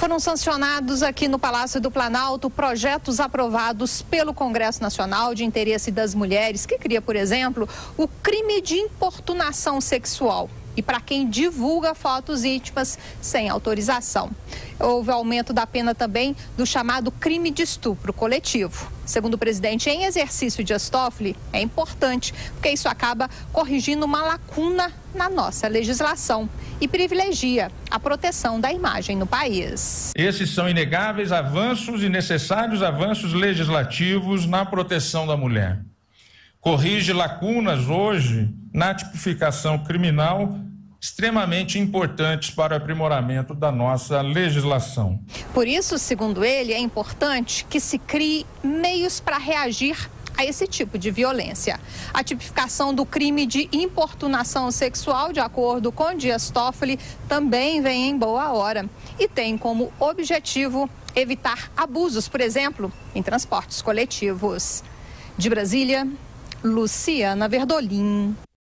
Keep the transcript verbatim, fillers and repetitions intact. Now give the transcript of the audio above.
Foram sancionados aqui no Palácio do Planalto projetos aprovados pelo Congresso Nacional de Interesse das Mulheres, que cria, por exemplo, o crime de importunação sexual e para quem divulga fotos íntimas sem autorização. Houve aumento da pena também do chamado crime de estupro coletivo. Segundo o presidente em exercício Dias Toffoli, é importante, porque isso acaba corrigindo uma lacuna na nossa legislação e privilegia a proteção da imagem no país. Esses são inegáveis avanços e necessários avanços legislativos na proteção da mulher. Corrige lacunas hoje na tipificação criminal extremamente importantes para o aprimoramento da nossa legislação. Por isso, segundo ele, é importante que se crie meios para reagir a esse tipo de violência. A tipificação do crime de importunação sexual, de acordo com Dias Toffoli, também vem em boa hora e tem como objetivo evitar abusos, por exemplo, em transportes coletivos. De Brasília, Luciana Verdolim.